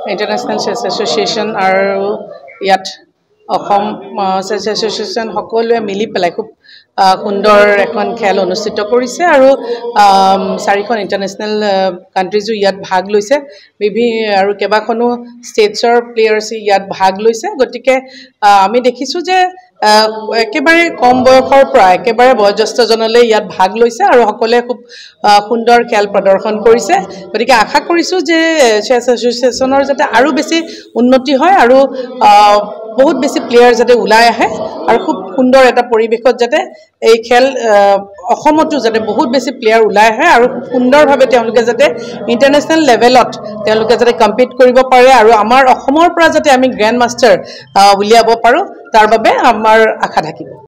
international চেছ association আৰু ইয়াত অসম চেছ association সকলোৱে মিলি পেলাই খুব সুন্দৰ এখন খেল অনুষ্ঠিত কৰিছে আৰু 4খন ইণ্টাৰনেশ্যনেল কাণ্ট্ৰিজো ইয়াত ভাগ লৈছে আৰু কেইবাখনো ষ্টেটছৰ প্লেয়াৰ্ছ ইয়াত ভাগ লৈছে গতিকে আমি দেখিছোঁ যে একেবাৰে কম বয়সৰ পৰা একেবাৰে বয়োজ্যেষ্ঠজনলৈ ইয়াত ভাগ লৈছে আৰু সকলোৱে খুব সুন্দৰ খেল প্ৰদৰ্শন কৰিছে গতিকে আশা কৰিছোঁ যে চেছ এছ'চিয়েশ্যনৰ যাতে আৰু বেছি উন্নতি হয় আৰু বহুত বেছি প্লেয়াৰ যাতে ওলাই আহে আৰু খুব সুন্দৰ এটা পৰিৱেশত যাতে এই খেল অসমতো যাতে বহুত বেছি প্লেয়াৰ ওলাই আহে আৰু খুব সুন্দৰভাৱে তেওঁলোকে যাতে ইণ্টাৰনেশ্যনেল লেভেলত তেওঁলোকে যাতে কম্পিট কৰিব পাৰে আৰু আমাৰ অসমৰ পৰা যাতে আমি গ্ৰেণ্ড মাষ্টাৰ উলিয়াব পাৰোঁ তাৰ বাবে আমাৰ আশা থাকিব